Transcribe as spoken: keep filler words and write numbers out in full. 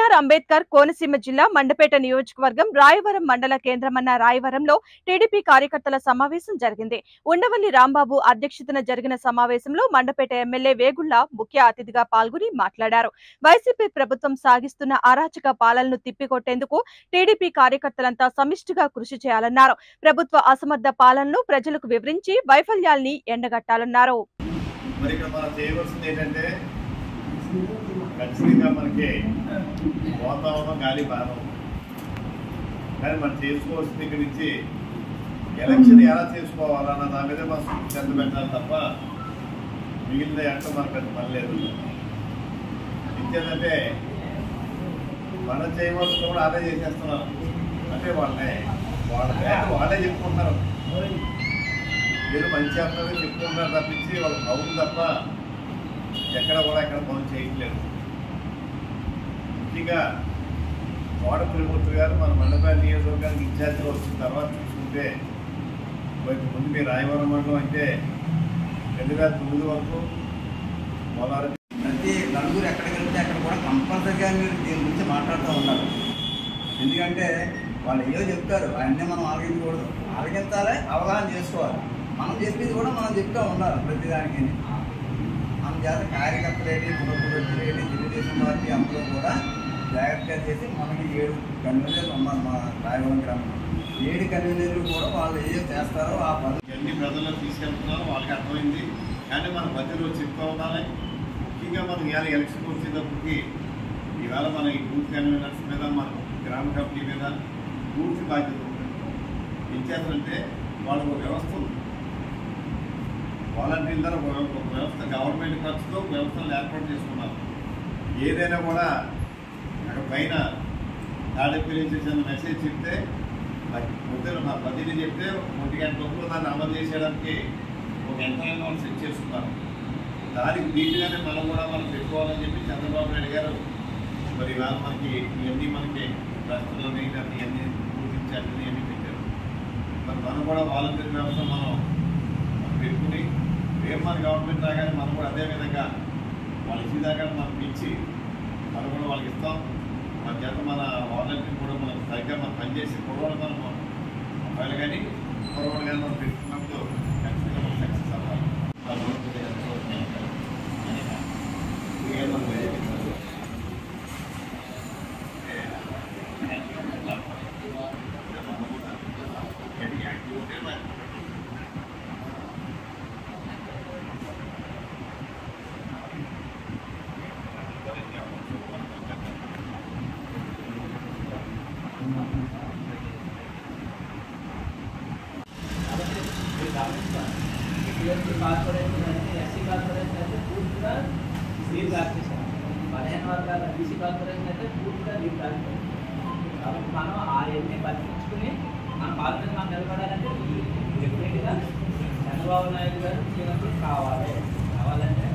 BR Ambedkar Konaseema జిల్లా మండపేట నియోజకవర్గం రాయవరం మండల కేంద్రమన్న రాయవరంలో టీడీపీ కార్యకర్తల సమావేశం జరిగింది. ఉండవల్లి రాంబాబు అధ్యక్షతన జరిగిన సమావేశంలో మండపేట ఎమ్మెల్యే వేగుళ్ల ముఖ్య అతిథిగా పాల్గొని మాట్లాడారు. వైసీపీ ప్రభుత్వం సాగిస్తున్న అరాచక పాలనను తిప్పికొట్టేందుకు టీడీపీ కార్యకర్తలంతా సమిష్టిగా కృషి చేయాలన్నారు. ప్రభుత్వ అసమర్థ పాలనను ప్రజలకు వివరించి వైఫల్యాల్ని ఎండగట్టాలన్నారు. ఖచ్చితంగా మనకి వాతావరణం గాలి బాగా కానీ మనం చేసుకోవాల్సిన దగ్గర నుంచి ఎలక్షన్ ఎలా చేసుకోవాలన్న దాని మీద మనం శ్రద్ధ పెట్టాలి తప్ప మిగిలిన అంటే మనకు పెద్ద పని లేదు. ఇంకేంటంటే మనం చేయవలసిన కూడా అదే చేసేస్తున్నారు. అంటే వాళ్ళని వాళ్ళ వాళ్ళే చెప్పుకుంటున్నారు, ఏదో మంచి అర్థమే చెప్పుకుంటున్నారు తప్పించి వాళ్ళకి అవును తప్ప ఎక్కడ కూడా ఎక్కడ పనులు చేయట్లేదు. ముఖ్యంగా కోట త్రిమూర్తి గారు మన మండపేట నియోజకవర్గానికి ఇన్ఛార్జిగా వచ్చిన తర్వాత చూసుకుంటే ముందు మీ రాయవరం మండలం అయితే రెండు వేల తొమ్మిది వరకు మొదలు ప్రతి నలుగురు ఎక్కడికి వెళ్తే అక్కడ కూడా కంపల్సరీగా మీరు దీని గురించి మాట్లాడుతూ ఉన్నారు. ఎందుకంటే వాళ్ళు ఏదో చెప్తారు, అవన్నీ మనం ఆలోచించకూడదు. ఆలోచించాలి, అవగాహన చేసుకోవాలి. మనం చెప్పింది కూడా మనం చెప్తూ ఉండాలి ప్రతిదానికి. మన చేత కార్యకర్తలేని ముఖ్యమంత్రులేని తెలుగుదేశం పార్టీ అందరూ కూడా జాగ్రత్తగా చేసి మనకి ఏడు కన్వీనర్లు ఉన్నారు మా రాయవరం గ్రామంలో. ఏడు కన్వీనర్లు కూడా వాళ్ళు ఏం చేస్తారో ఆ పద్ధతి అన్ని ప్రజల్లో తీసుకెళ్తున్నారో వాళ్ళకి అర్థమైంది. కానీ మన మధ్యలో చెప్తూ ఉండాలి. ముఖ్యంగా మనం ఇవాళ ఎలక్షన్ వచ్చేటప్పటికి ఈవేళ మన ఈ బూత్ కన్వీనర్స్ మీద మన గ్రామ కమిటీ మీద పూర్తి బాధ్యత ఉంటుంది. ఏం చేస్తారంటే వాళ్ళకు ఒక వ్యవస్థ ఉంది. వాలంటీర్ల ద్వారా ఒక వ్యవస్థ గవర్నమెంట్ ఖర్చుతో వ్యవస్థలు ఏర్పాటు చేసుకున్నారు. ఏదైనా కూడా అక్కడ పైన తాడేపల్లి నుంచి చిన్న మెసేజ్ చెప్తే పొద్దున మా పదిని చెప్తే ఒంటి గంట లోపల దాన్ని అమలు చేసేయడానికి ఒక ఎంతైనా వాళ్ళు సెట్ చేసుకున్నారు. దానికి నీట్గానే మనం కూడా మనం పెట్టుకోవాలని చెప్పి చంద్రబాబు నాయుడు గారు మరి ఇవాళ మనకి ఇవన్నీ మనకి రాష్ట్రంలోని ఇవన్నీ గుర్తించాలని ఇవన్నీ పెట్టారు. మరి మనం కూడా వాలంటీర్ వ్యవస్థ మనం పెట్టుకుని రేపు మన గవర్నమెంట్ రాగానే మనం కూడా అదేవిధంగా వాళ్ళు ఇచ్చేదాకా మనం ఇచ్చి మనం కూడా వాళ్ళకి ఇస్తాం. మన చేత మన వాలంటీర్ కూడా మనం సరిగ్గా మనం పనిచేసి పొడవలు మనం మొబైల్ కానీ పొడవలు కానీ మనం పెట్టుకున్నప్పుడు ఖచ్చితంగా మనం సక్సెస్ అవ్వాలి. ఎస్సీ కార్పొరేషన్ అయితే పూర్తిగా లీవ్ కాల్చేసాం. పదిహేను వర్గాల బీసీ కార్పొరేషన్ అయితే పూర్తిగా లీవ్ కాల్చేసాం. కాబట్టి మనం అవన్నీ బతికించుకుని మన పాల మీద మనం నిలబడాలంటే డెఫినెట్గా చంద్రబాబు నాయుడు గారు ముఖ్యమంత్రి కావాలి. కావాలంటే